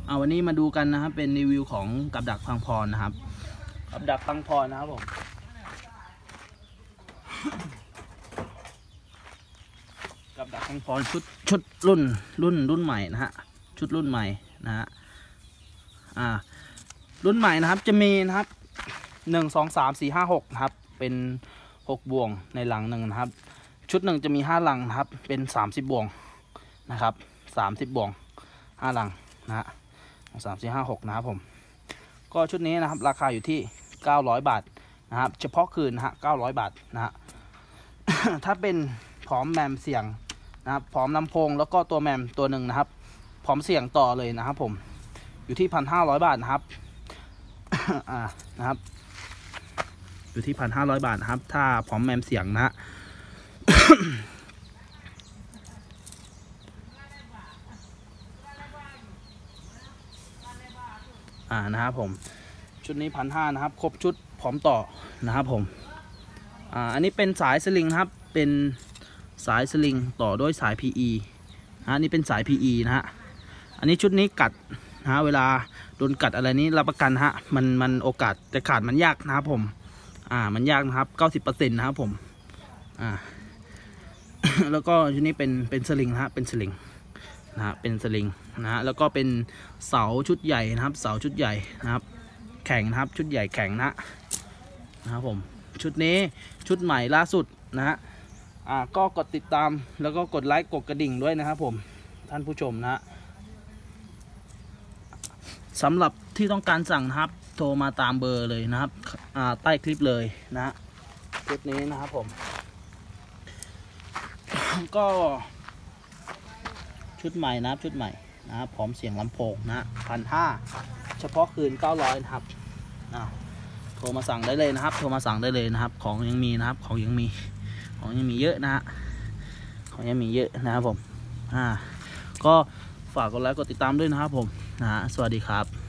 วันนี้มาดูกันนะครับเป็นรีวิวของกับดักพังพรนะครับกับดักพังพรนะครับผมกับดักพังพรชุดรุ่นใหม่นะฮะชุดรุ่นใหม่นะฮะรุ่นใหม่นะครับจะมีนะครับ1 2 3 4 5 6นะครับเป็น6บ่วงในหลังหนึ่งนะครับชุดหนึ่งจะมี5หลังนะครับเป็น30บ่วงนะครับ30บ่วง5หลังนะฮะ3 4 5 6นะครับผมก็ชุดนี้นะครับราคาอยู่ที่900 บาทนะครับเฉพาะคืนนะฮะ900 บาทนะฮะ ถ้าเป็นพร้อมแมมเสียงนะครับพร้อมลำโพงแล้วก็ตัวแมมตัวหนึ่งนะครับพร้อมเสียงต่อเลยนะครับผมอยู่ที่1,500 บาทนะครับ นะครับอยู่ที่1,500 บาทนะครับถ้าพร้อมแมมเสียงนะฮะ นะครับผมชุดนี้1,500นะครับครบชุดพร้อมต่อนะครับผมอันนี้เป็นสายสลิงครับเป็นสายสลิงต่อด้วยสาย PE อันนี้เป็นสาย PE นะฮะอันนี้ชุดนี้กัดนะฮะเวลาโดนกัดอะไรนี้รับประกันฮะมันโอกาสจะขาดมันยากนะครับผมมันยากนะครับ90%นะครับผมแล้วก็ชุดนี้เป็นสลิงนะฮะเป็นสลิงนะฮะเป็นสลิงนะฮะแล้วก็เป็นเสาชุดใหญ่นะครับเสาชุดใหญ่นะครับแข็งนะครับชุดใหญ่แข็งนะครับผมชุดนี้ชุดใหม่ล่าสุดนะฮะก็กดติดตามแล้วก็กดไลค์กดกระดิ่งด้วยนะครับผมท่านผู้ชมนะฮะสำหรับที่ต้องการสั่งนะครับโทรมาตามเบอร์เลยนะครับใต้คลิปเลยนะฮะชุดนี้นะครับผม ก็ชุดใหม่นะครับชุดใหม่นะครับพร้อมเสียงลำโพงนะ1,500เฉพาะคืน900นะครับโทรมาสั่งได้เลยนะครับโทรมาสั่งได้เลยนะครับของยังมีนะครับของยังมีเยอะนะฮะของยังมีเยอะนะครับผมก็ฝากกดไลค์กดติดตามด้วยนะครับผมสวัสดีครับ